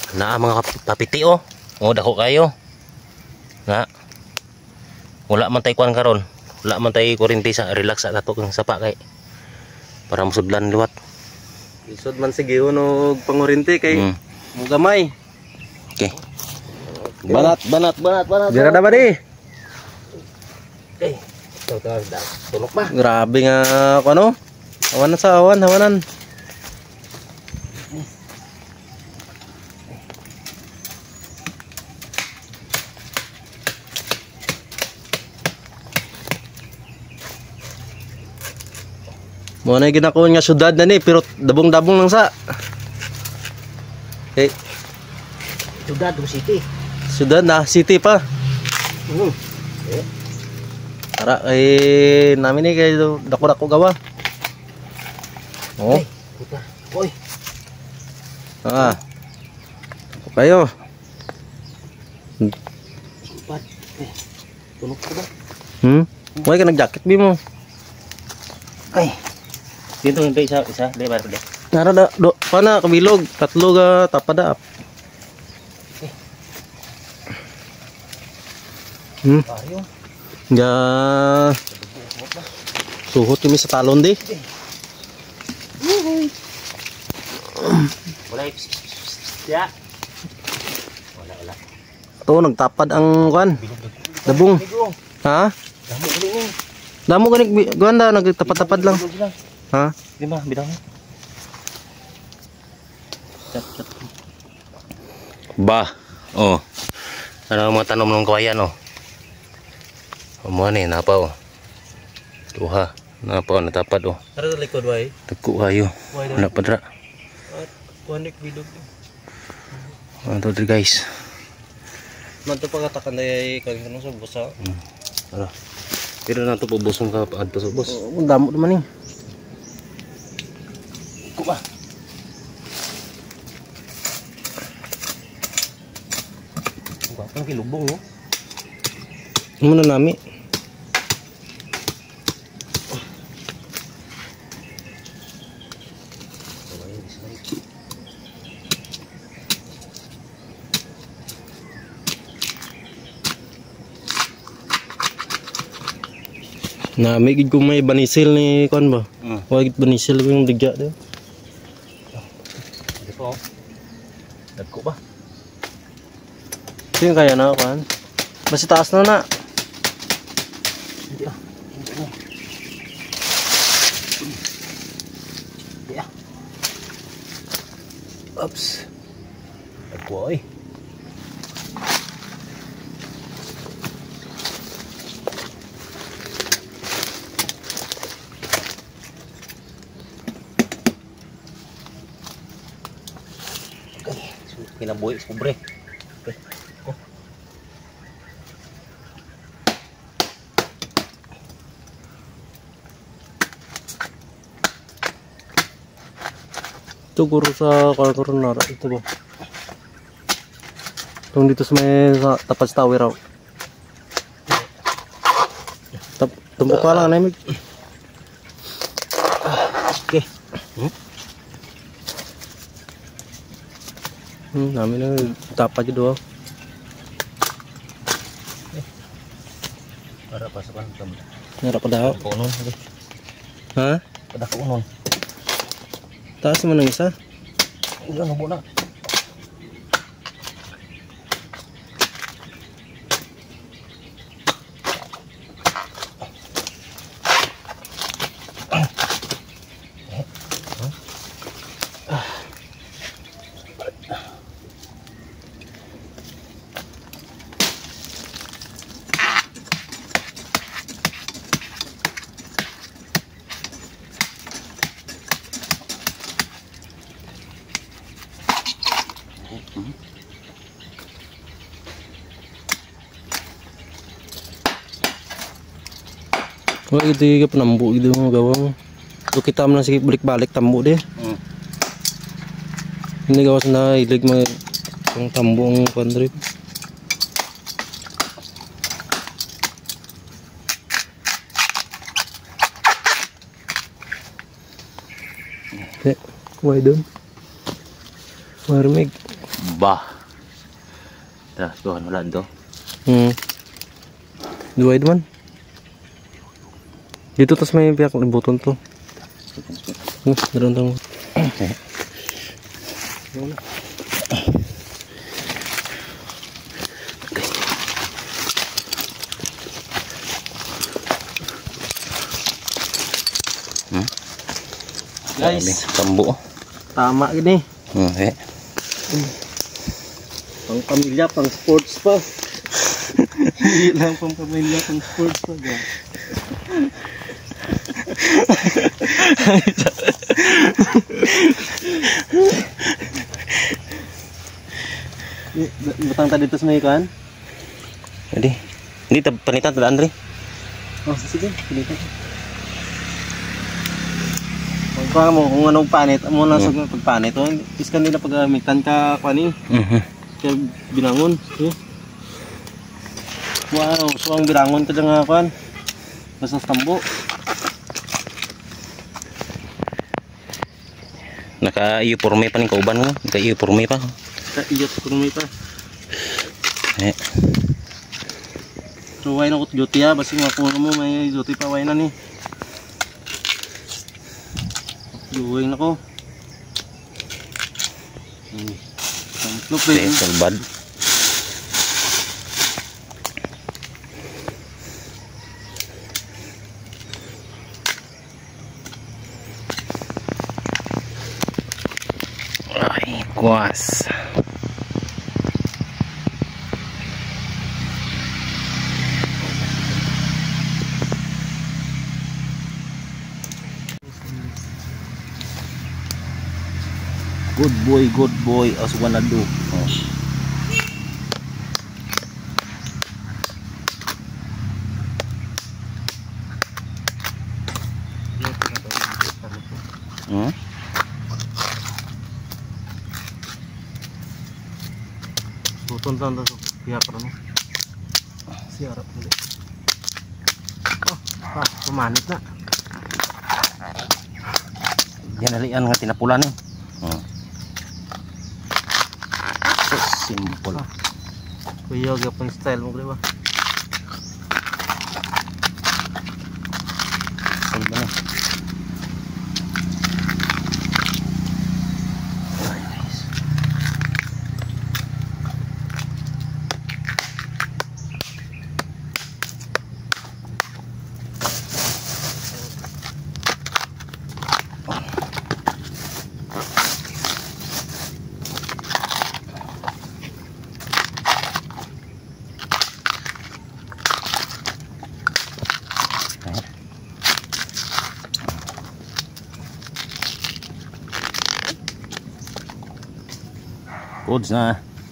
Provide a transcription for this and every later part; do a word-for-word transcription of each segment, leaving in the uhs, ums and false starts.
naa mga papiti oh. Oh dako kayo. Nga. Wala man tay kuan karon. Wala man tay kuryente sa relax sa nato kang sapa kay para musudlan liwat. Isod man sige og panguryente kay Hmm. mugamay. Okay. Banat, banat, banat, banat. Dira na ba di? Okay. Ito ka da. Tulok ba? Grabe nga ako ano? Hawanan sa awan, hawanan. Mo na ginako nga syudad na ni pero dabong-dabong lang sa. Okay. Syudad do city. Syudad na city pa. Hmm. Eh. Tara kay namin ni kay dako-dako gawa. Oh. Puta. Oy. Ah. Ako kayo. Sempat. Eh. Tulok ka ba? Hmm? Huwag ka nag-jacket bi mo. Ay. Dito yung isa, isa, di ba pala? Nara da do pana kabilog, tatlo ga tapada. Hmm. Ayo. Ya. Suhot kami sa talon di. Wala. Ya. Wala wala. To nagtapad ang kwan. Dabong. Ha? Damo gani ni. Damo gani ganda nagtapad-tapad lang. Ha? Di ba bidang? Chat chat. Ba. Oh. Ano mga tanom ng kawayan oh. Amo ni napa oh. Tuha. Napa natapad oh. Tara sa likod way. Teku ayo. Wala padra. Kuanik bilog. Ano to guys. Man to pagatakan day kan kanang sa busa. Hmm. Tara. Pero na to pubusong ka adto sa bus. Oh, damo naman ni. Kuha. Kuha pang kilubong no. Ano na nami? Na may gid ko may banisil ni kon ba? Hmm. Wag gid banisil ko yung digya daw. Dito oh. Dagko ba? Ito yung kaya na kan. Basta taas na na. Hindi ah. Hindi ah. Oops. Dagko oy. Kinabuhi sobre. Okay. Ko. Ito guro sa karon na ito ba? Itong dito sa may sa tapat sa tower raw. Tap tumbok ka lang namig. Okay. Hmm? Hmm, namin na tapa dito oh. Para pasukan kam. Nara pa daw. Ko unon. Ha? Kada ko unon. Taas mo nang isa. Iya nubo na. Wah itu ka penambu gitu mga gawang. So kita man sige balik-balik tambu deh. Hmm. Ini gawas na ilig mga ang tambu ang pandrip. Okay, kuhay doon. Marmig. Bah. Tara, tuhan wala do. Hmm. Dua itu man. Dito tas may pihak libuton to. Hmm, daron tong. Hmm. Guys, Tambo. tama gini. Hmm, eh. Pang pamilya, pang sports pa. Hindi lang pang pamilya, pang sports pa. Guys. Butang tadi dito sa may kan? Jadi, ini tab- panitan tada Andre. Oh, sige, pilitan. Kung mo kung anong panit, mo na sa pagpanit, oh, is kanila paggamitan ka kani, Mhm. kaya binangon, eh. Wow, so ang binangon ka nga kan. Basta sa tambo. Naka-uniforme pa ning kauban mo. Naka-uniforme pa. Iyot ko naman ito. Eh. So, why na ko duty ha? Basta nga kung mo may duty pa, why na ni? Duwing na ko. Hmm. Look, Okay, salbad. Ay, kuas. Good boy, good boy, as wanna do. Oh. Hmm? Suton tanda to, pihak ka no? Siarap ulit. Oh, ah, pumanit na. Yan alian nga tinapulan eh. Hmm. So simple. Kuya, gapang style mo, di ba? Salba na. Ay, guys. Goods na.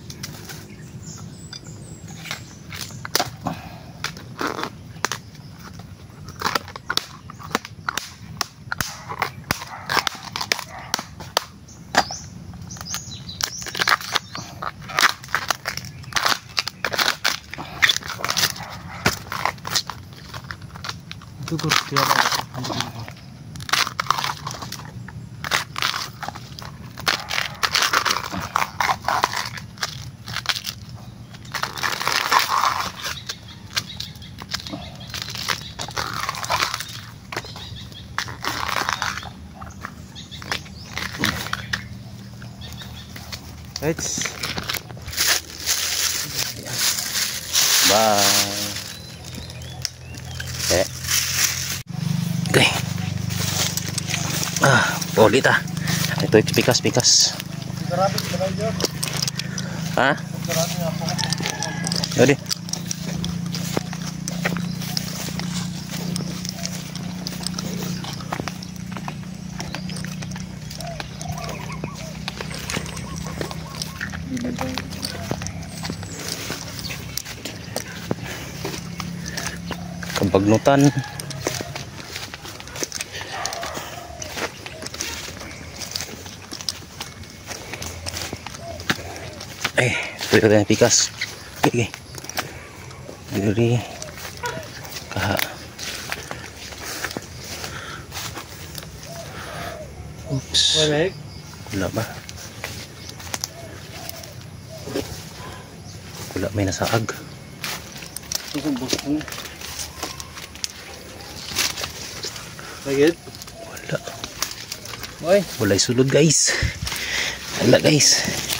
Itu kurang Eits. Bye. Eh. Okay. Ah, ulit ah. Ito yung pikas-pikas. Ha? Jadi. Kabagnutan. Eh, pwede tayo pikas. Okay, okay. Diri. Kaha. Oops. Wala. Wala ba? Wala may nasaag. Ito sa bukong. Bagit? Wala. Boy. Wala'y sulod guys. Wala guys.